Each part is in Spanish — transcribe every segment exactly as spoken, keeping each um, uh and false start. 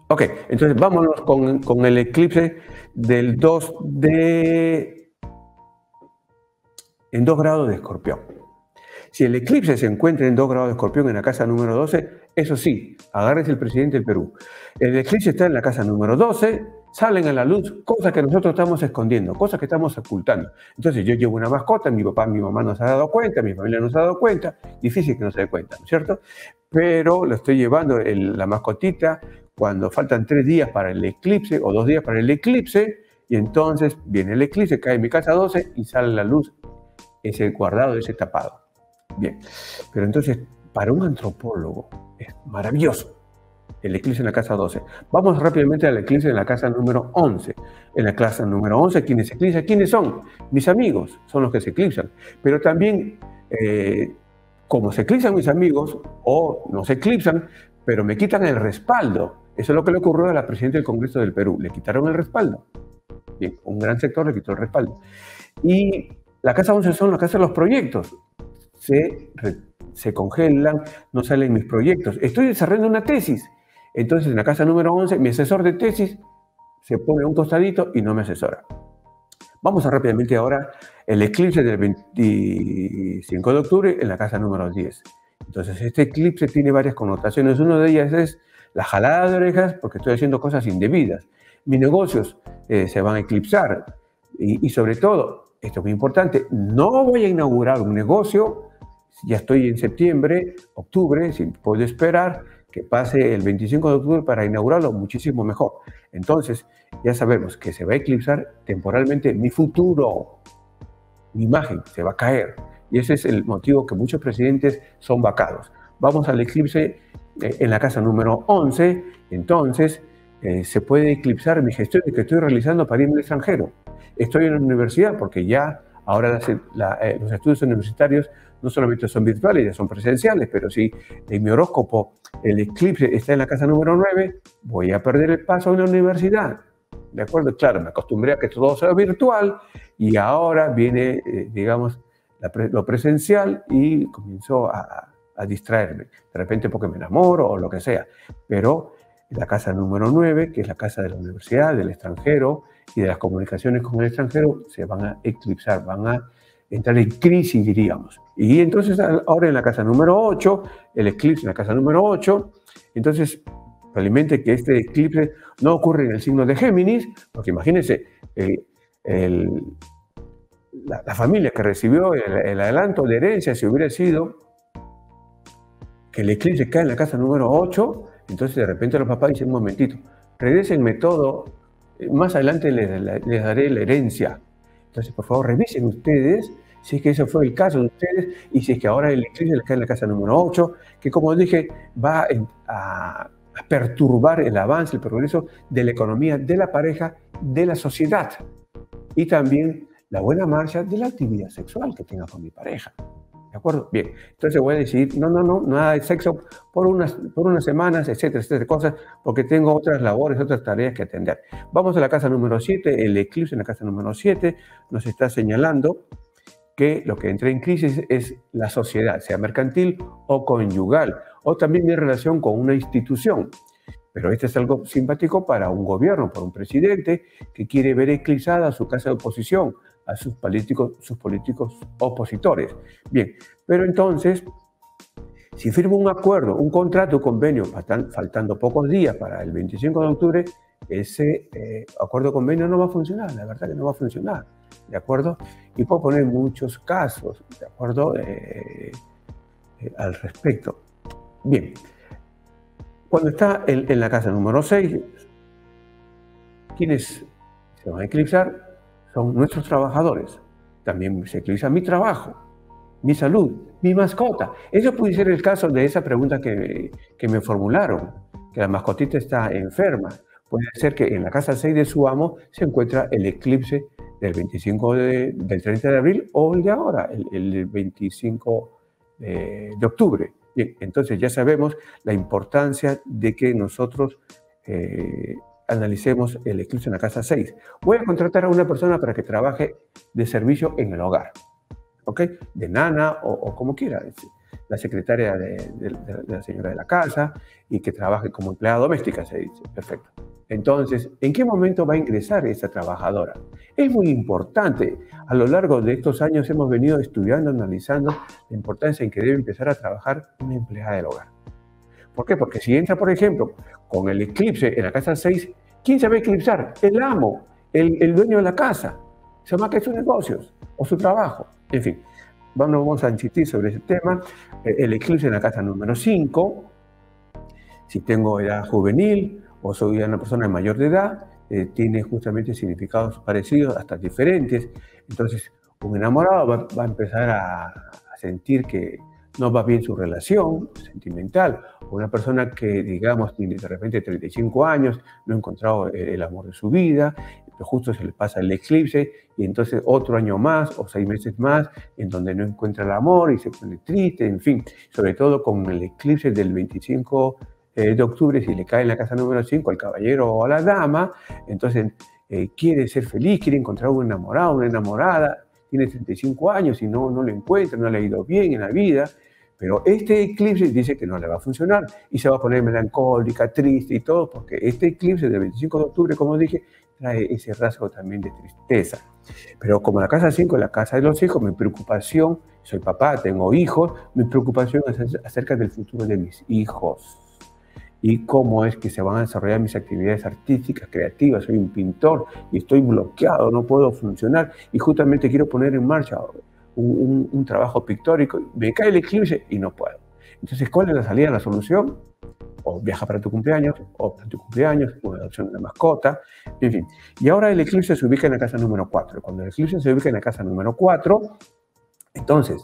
Ok, entonces vámonos con, con el eclipse del dos de... en dos grados de Escorpión. Si el eclipse se encuentra en dos grados de Escorpión en la casa número doce, eso sí, agárrese el presidente del Perú. El eclipse está en la casa número doce, salen a la luz cosas que nosotros estamos escondiendo, cosas que estamos ocultando. Entonces yo llevo una mascota, mi papá, mi mamá no se ha dado cuenta, mi familia no se ha dado cuenta, difícil que no se dé cuenta, ¿no es cierto? Pero lo estoy llevando, el, la mascotita, cuando faltan tres días para el eclipse o dos días para el eclipse, y entonces viene el eclipse, cae en mi casa doce y sale a la luz ese guardado, ese tapado. Bien, pero entonces para un antropólogo es maravilloso el eclipse en la casa doce. Vamos rápidamente al eclipse en la casa número once. En la casa número once, ¿quiénes se eclipsan? ¿Quiénes son? Mis amigos son los que se eclipsan. Pero también, eh, como se eclipsan mis amigos, o no se eclipsan, pero me quitan el respaldo. Eso es lo que le ocurrió a la presidenta del Congreso del Perú. Le quitaron el respaldo. Bien, un gran sector le quitó el respaldo. Y la casa once son la casa de los proyectos. Se, se congelan, no salen mis proyectos. Estoy desarrollando una tesis. Entonces, en la casa número once, mi asesor de tesis se pone a un costadito y no me asesora. Vamos a rápidamente ahora el eclipse del veinticinco de octubre en la casa número diez. Entonces, este eclipse tiene varias connotaciones. Una de ellas es la jalada de orejas porque estoy haciendo cosas indebidas. Mis negocios eh, se van a eclipsar. Y, y sobre todo, esto es muy importante, no voy a inaugurar un negocio, ya estoy en septiembre, octubre, si puedo esperar que pase el veinticinco de octubre para inaugurarlo, muchísimo mejor. Entonces, ya sabemos que se va a eclipsar temporalmente mi futuro, mi imagen se va a caer. Y ese es el motivo que muchos presidentes son vacados. Vamos al eclipse eh, en la casa número once, entonces eh, se puede eclipsar mi gestión que estoy realizando para irme al extranjero. Estoy en la universidad porque ya ahora las, la, eh, los estudios universitarios no solamente son virtuales, ya son presenciales, pero si en mi horóscopo el eclipse está en la casa número nueve, voy a perder el paso a la universidad. ¿De acuerdo? Claro, me acostumbré a que todo sea virtual y ahora viene, eh, digamos, la pre lo presencial y comienzo a, a distraerme. De repente porque me enamoro o lo que sea. Pero la casa número nueve, que es la casa de la universidad, del extranjero y de las comunicaciones con el extranjero, se van a eclipsar, van a entrar en crisis, diríamos. Y entonces ahora en la casa número ocho, el eclipse en la casa número ocho, entonces probablemente que este eclipse no ocurre en el signo de Géminis, porque imagínense, el, el, la, la familia que recibió el, el adelanto de herencia, si hubiera sido que el eclipse cae en la casa número ocho, entonces de repente los papás dicen, un momentito, regrésenme todo, más adelante les, les daré la herencia. Entonces, por favor, revisen ustedes si es que ese fue el caso de ustedes y si es que ahora el eclipse les cae en la casa número ocho, que como dije, va a, a perturbar el avance, el progreso de la economía, de la pareja, de la sociedad y también la buena marcha de la actividad sexual que tenga con mi pareja. ¿De acuerdo? Bien, entonces voy a decidir, no, no, no, nada de sexo por unas, por unas semanas, etcétera, etcétera, cosas, porque tengo otras labores, otras tareas que atender. Vamos a la casa número siete, el eclipse en la casa número siete nos está señalando que lo que entra en crisis es la sociedad, sea mercantil o conyugal, o también mi relación con una institución. Pero esto es algo simpático para un gobierno, para un presidente que quiere ver eclipsada su casa de oposición, a sus políticos, sus políticos opositores. Bien, pero entonces, si firmo un acuerdo, un contrato, un convenio, faltan, faltando pocos días para el veinticinco de octubre, ese eh, acuerdo convenio no va a funcionar, la verdad que no va a funcionar, ¿de acuerdo? Y puedo poner muchos casos, ¿de acuerdo? Eh, eh, al respecto. Bien, cuando está en, en la casa número seis, ¿quiénes se van a eclipsar? Son nuestros trabajadores. También se eclipsa mi trabajo, mi salud, mi mascota. Eso puede ser el caso de esa pregunta que, que me formularon, que la mascotita está enferma. Puede ser que en la casa seis de su amo se encuentra el eclipse del veinticinco de, del treinta de abril o el de ahora, el, el veinticinco de, de octubre. Bien, entonces ya sabemos la importancia de que nosotros eh, analicemos el eclipse en la casa seis. Voy a contratar a una persona para que trabaje de servicio en el hogar, ¿ok? De nana o, o como quiera. la secretaria de, de, de, de la señora de la casa y que trabaje como empleada doméstica, se dice. Perfecto. Entonces, ¿en qué momento va a ingresar esa trabajadora? Es muy importante. A lo largo de estos años hemos venido estudiando, analizando la importancia en que debe empezar a trabajar una empleada del hogar. ¿Por qué? Porque si entra, por ejemplo, con el eclipse en la casa seis, ¿quién se va a eclipsar? El amo, el, el dueño de la casa. Se va a caer sus negocios o su trabajo. En fin, vamos, vamos a insistir sobre ese tema. El eclipse en la casa número cinco, si tengo edad juvenil o soy una persona mayor de edad, eh, tiene justamente significados parecidos, hasta diferentes. Entonces, un enamorado va, va a empezar a, a sentir que no va bien su relación sentimental. Una persona que, digamos, tiene de repente treinta y cinco años, no ha encontrado el amor de su vida, pero justo se le pasa el eclipse y entonces otro año más o seis meses más en donde no encuentra el amor y se pone triste, en fin, sobre todo con el eclipse del veinticinco de octubre, si le cae en la casa número cinco al caballero o a la dama, entonces eh, quiere ser feliz, quiere encontrar un enamorado, una enamorada, tiene treinta y cinco años y no, no lo encuentra, no le ha ido bien en la vida, pero este eclipse dice que no le va a funcionar y se va a poner melancólica, triste y todo, porque este eclipse del veinticinco de octubre, como dije, trae ese rasgo también de tristeza. Pero como la casa cinco es la casa de los hijos, mi preocupación, soy papá, tengo hijos, mi preocupación es acerca del futuro de mis hijos y cómo es que se van a desarrollar mis actividades artísticas, creativas. Soy un pintor y estoy bloqueado, no puedo funcionar y justamente quiero poner en marcha un, un, un trabajo pictórico, me cae el eclipse y no puedo. Entonces, ¿cuál es la salida, la solución? O viaja para tu cumpleaños, o para tu cumpleaños, o la adopción de una mascota, en fin. Y ahora el eclipse se ubica en la casa número cuatro. Cuando el eclipse se ubica en la casa número cuatro, entonces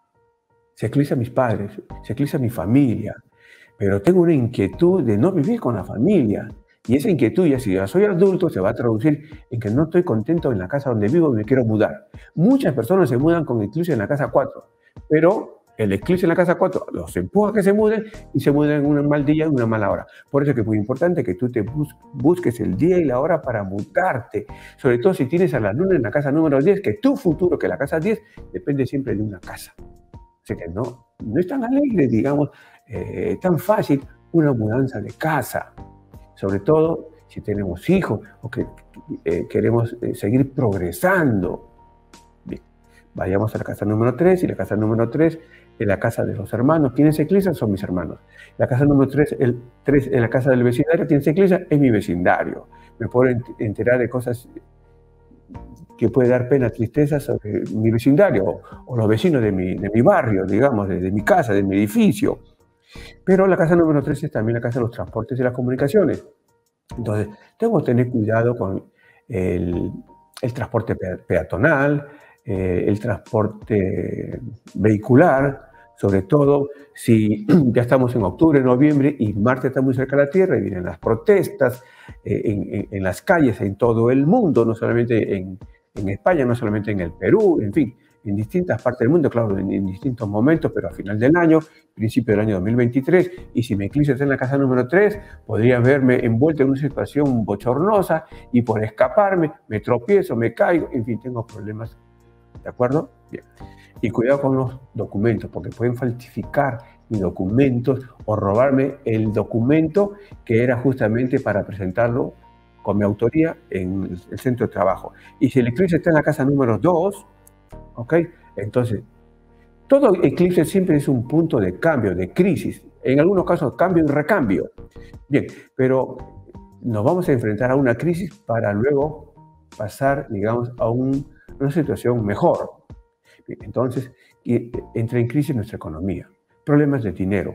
se eclipsa mis padres, se eclipsa mi familia, pero tengo una inquietud de no vivir con la familia. Y esa inquietud, ya si ya soy adulto, se va a traducir en que no estoy contento en la casa donde vivo y me quiero mudar. Muchas personas se mudan con eclipse en la casa cuatro, pero el eclipse en la casa cuatro los empuja a que se muden y se mudan en un mal día, en una mala hora. Por eso es que es muy importante que tú te bus busques el día y la hora para mudarte. Sobre todo si tienes a la luna en la casa número diez, que tu futuro, que la casa diez, depende siempre de una casa. Así que no, no es tan alegre, digamos, eh, tan fácil una mudanza de casa. Sobre todo si tenemos hijos o que eh, queremos eh, seguir progresando. Bien, vayamos a la casa número tres, y la casa número tres es la casa de los hermanos. ¿Quiénes se eclipsan? Son mis hermanos. La casa número tres, el tres es la casa del vecindario. ¿Quién se eclipsa? Es mi vecindario. Me puedo enterar de cosas que puede dar pena, tristeza sobre mi vecindario o, o los vecinos de mi, de mi barrio, digamos, de, de mi casa, de mi edificio. Pero la casa número tres es también la casa de los transportes y las comunicaciones. Entonces, tengo que tener cuidado con el, el transporte peatonal, eh, el transporte vehicular, sobre todo si ya estamos en octubre, noviembre y Marte está muy cerca de la Tierra y vienen las protestas eh, en, en, en las calles en todo el mundo, no solamente en, en España, no solamente en el Perú, en fin, en distintas partes del mundo, claro, en, en distintos momentos, pero a final del año, principio del año dos mil veintitrés, y si mi eclipse está en la casa número tres, podría verme envuelto en una situación bochornosa y por escaparme me tropiezo, me caigo, en fin, tengo problemas, ¿de acuerdo? Bien. Y cuidado con los documentos, porque pueden falsificar mis documentos o robarme el documento que era justamente para presentarlo con mi autoría en el centro de trabajo. Y si el eclipse está en la casa número dos, ¿ok? Entonces, todo eclipse siempre es un punto de cambio, de crisis. En algunos casos, cambio y recambio. Bien, pero nos vamos a enfrentar a una crisis para luego pasar, digamos, a un, una situación mejor. Bien, entonces, entra en crisis nuestra economía. Problemas de dinero,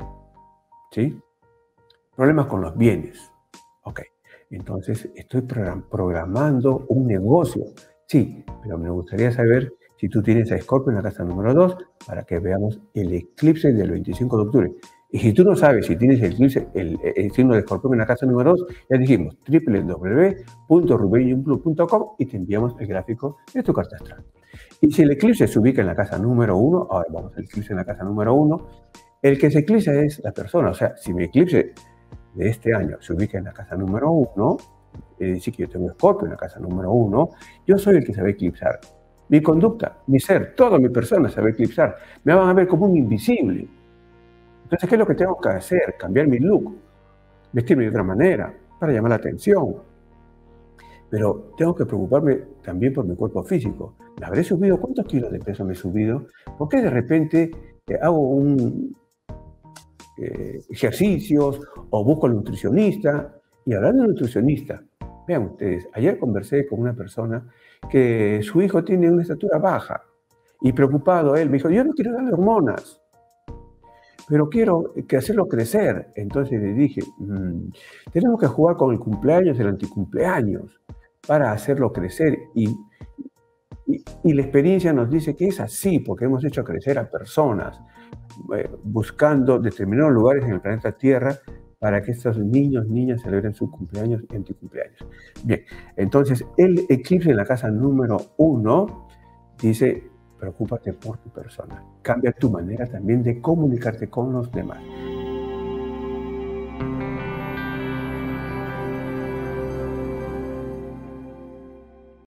¿sí? Problemas con los bienes. Ok, entonces estoy programando un negocio. Sí, pero me gustaría saber si tú tienes a Escorpio en la casa número dos para que veamos el eclipse del veinticinco de octubre. Y si tú no sabes si tienes el eclipse, el, el signo de Escorpio en la casa número dos, ya dijimos doble u doble u doble u punto rubén yunclub punto com y te enviamos el gráfico de tu carta astral. Y si el eclipse se ubica en la casa número uno, ahora vamos al eclipse en la casa número uno, el que se eclipsa es la persona. O sea, si mi eclipse de este año se ubica en la casa número uno, es decir, que yo tengo Escorpio en la casa número uno, yo soy el que se va a eclipsar. Mi conducta, mi ser, toda mi persona se va a eclipsar. Me van a ver como un invisible. Entonces, ¿qué es lo que tengo que hacer? Cambiar mi look, vestirme de otra manera para llamar la atención. Pero tengo que preocuparme también por mi cuerpo físico. ¿Me habré subido? ¿Cuántos kilos de peso me he subido? ¿Por qué de repente eh, hago un, eh, ejercicios o busco al nutricionista? Y hablando de nutricionista, vean ustedes, ayer conversé con una persona que su hijo tiene una estatura baja y preocupado él me dijo, yo no quiero darle hormonas, pero quiero que hacerlo crecer. Entonces le dije, mmm, tenemos que jugar con el cumpleaños y el anticumpleaños para hacerlo crecer. Y, y, y la experiencia nos dice que es así, porque hemos hecho crecer a personas eh, buscando determinados lugares en el planeta Tierra para que estos niños, niñas celebren sus cumpleaños y anticumpleaños. Bien, entonces el eclipse en la casa número uno dice, preocúpate por tu persona. Cambia tu manera también de comunicarte con los demás.